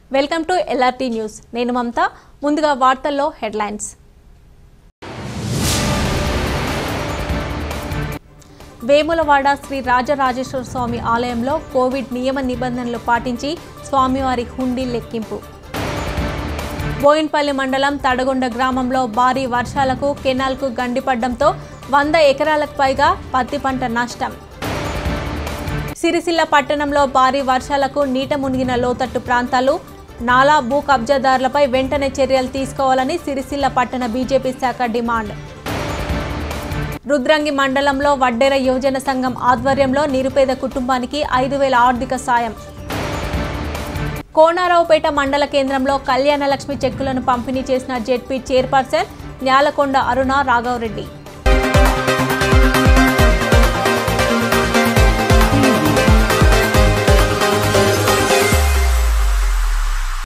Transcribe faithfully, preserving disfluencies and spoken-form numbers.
Welcome to LRT news. నేను మమత. ముందుగా వార్తల్లో హెడ్లైన్స్. వేములవాడ శ్రీ రాజరాజేశ్వర స్వామి ఆలయంలో కోవిడ్ నియమ నిబంధనలు పాటించి స్వామివారి హుండీ లెక్కింపు. బోయిన్పల్లి మండలం తడగొండ గ్రామంలో భారీ వర్షాలకు కెనాల్కు గండిపడ్డంతో వంద ఎకరాలకు పైగా పత్తి పంట నష్టం. సిరిసిల్ల పట్టణంలో భారీ వర్షాలకు నీట మునిగిన లోతట్టు ప్రాంతాలు. నాలా భూ కబ్జాదారులపై వెంటనే చర్యలు తీసుకోవాలని సిరిసిల్ల పట్టణ బీజేపీ శాఖ డిమాండ్. రుద్రంగి మండలంలో వడ్డెర యువజన సంఘం ఆధ్వర్యంలో నిరుపేద కుటుంబానికి ఐదు వేల ఆర్థిక సాయం. కోనారావుపేట మండల కేంద్రంలో కళ్యాణలక్ష్మి చెక్కులను పంపిణీ చేసిన జెడ్పీ చైర్పర్సన్ న్యాలకొండ అరుణ రాఘవరెడ్డి.